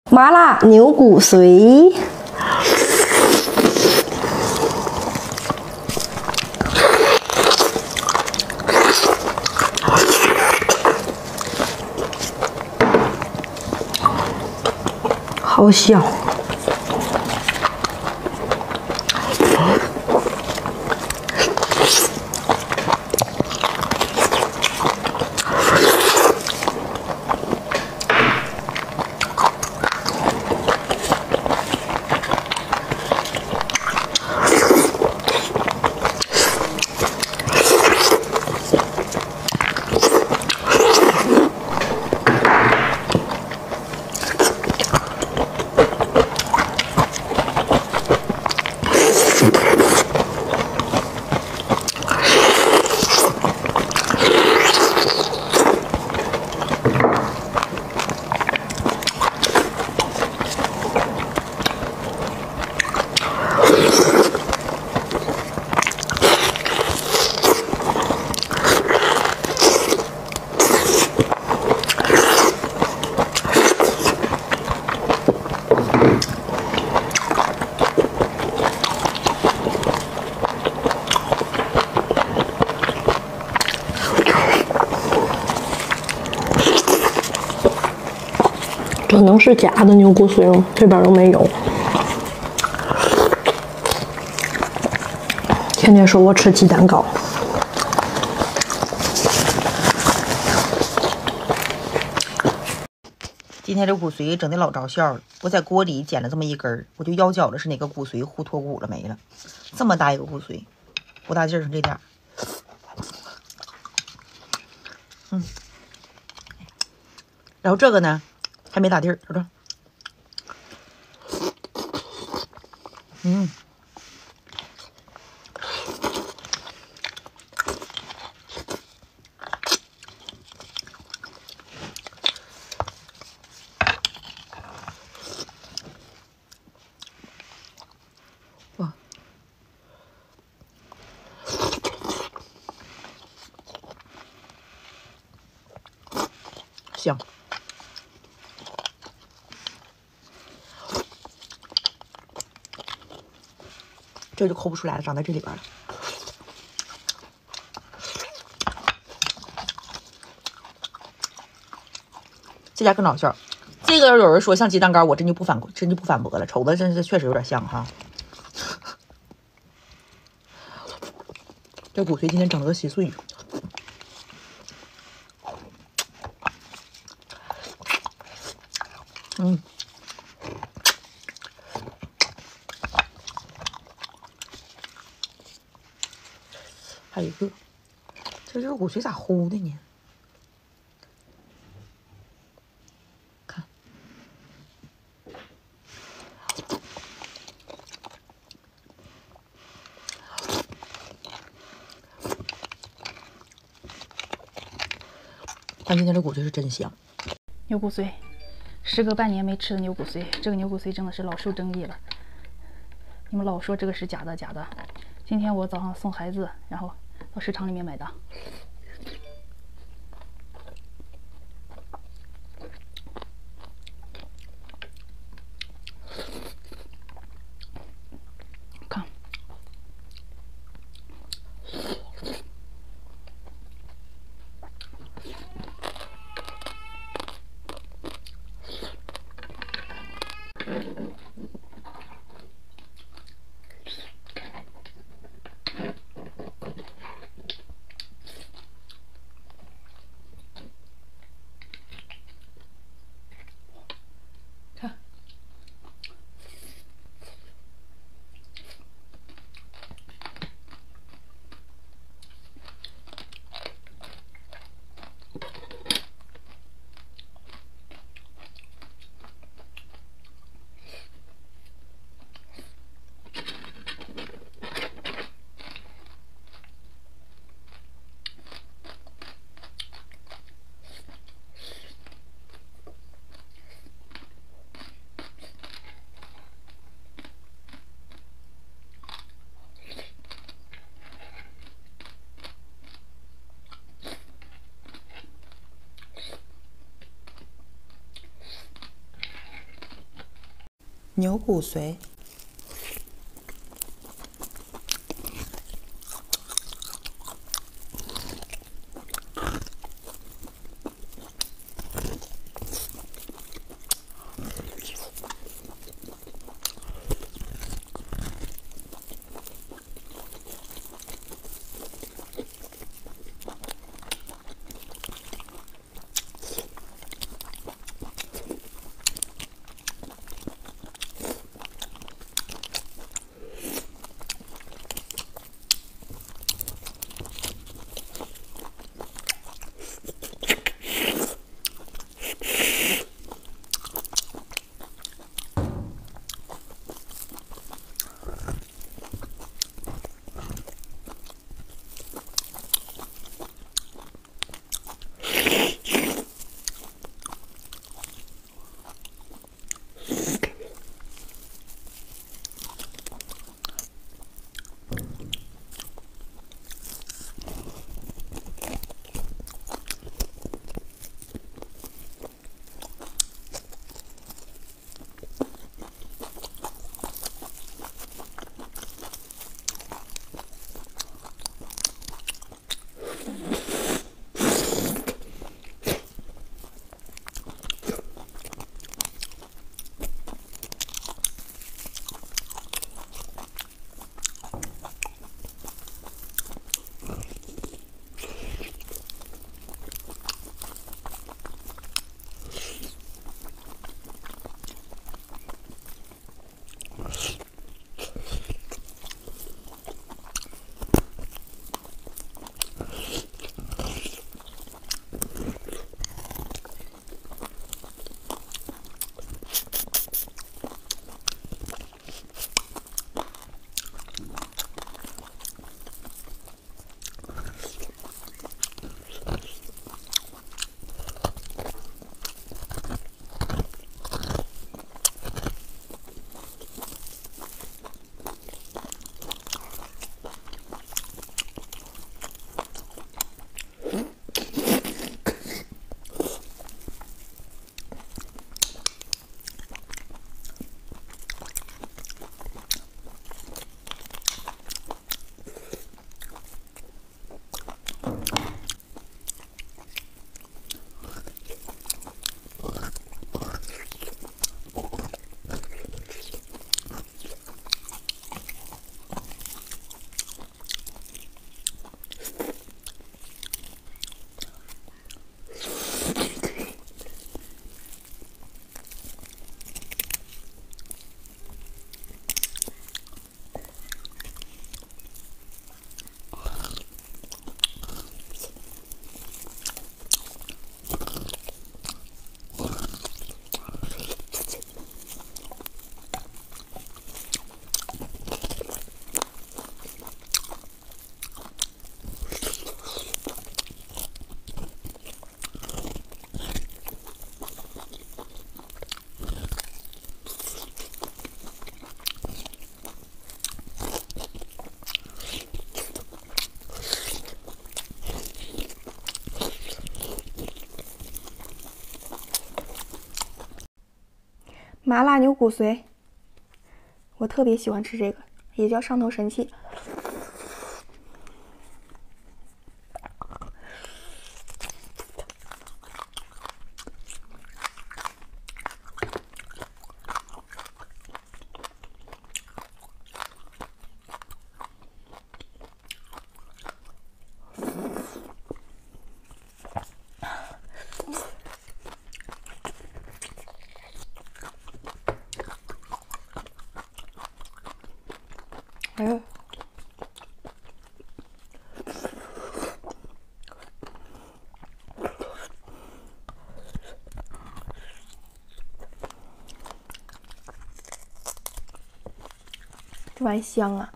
麻辣牛骨髓，好香。 这能是假的牛骨髓吗？这边都没有。天天说我吃鸡蛋糕， 今天这骨髓整的老着笑了。我在锅里捡了这么一根儿，我就腰觉着是哪个骨髓糊脱骨了没了。这么大一个骨髓，不大劲儿上这点儿。然后这个呢？ 还没打地儿，瞅瞅。哇，香。 这就抠不出来了，长在这里边了。这家更搞笑，这个有人说像鸡蛋糕，我真就不反驳了。瞅着真是确实有点像哈。这骨髓今天整了个稀碎。还有一个，这就是骨髓咋糊的呢？看，但今天这骨髓是真香。 牛骨髓，时隔半年没吃的牛骨髓，这个牛骨髓真的是老受争议了。你们老说这个是假的，假的。今天我早上送孩子，然后到市场里面买的。看，看。 牛骨髓。 麻辣牛骨髓，我特别喜欢吃这个，也叫上头神器。哎呦，这玩意香啊！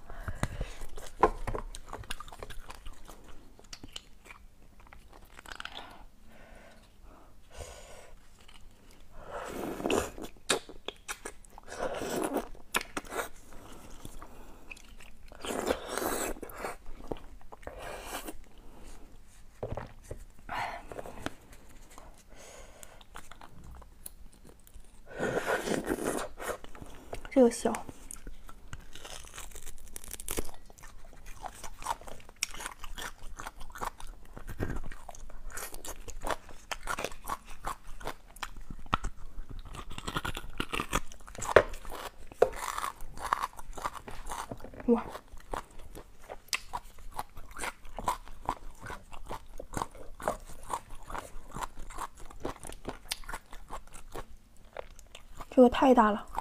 这个小。哇！这个太大了。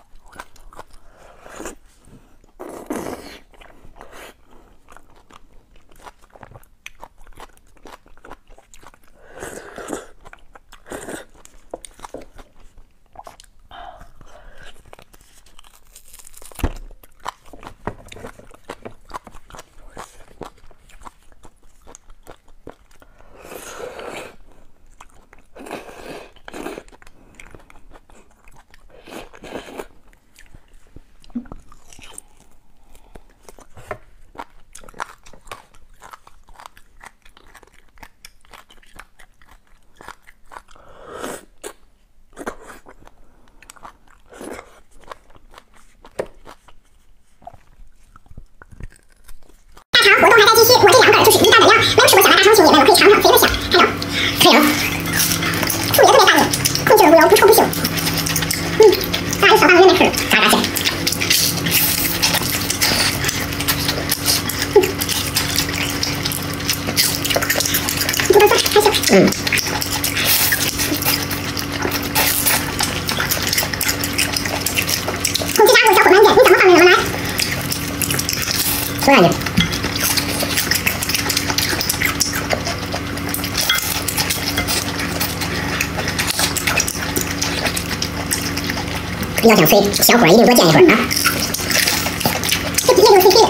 活动还在继续，我这两个就是一大本料，没有吃过小的大肠兄弟们可以尝尝，肥的香，还有可以了，处理的特别干净，控制了无油，不臭不腥。大有小大有没吃，嘎嘎香。不能再还行。空气炸锅小火慢点，你怎么放那个来？拖上去。要想脆，小火一定多煎一会儿啊。这底下有脆皮。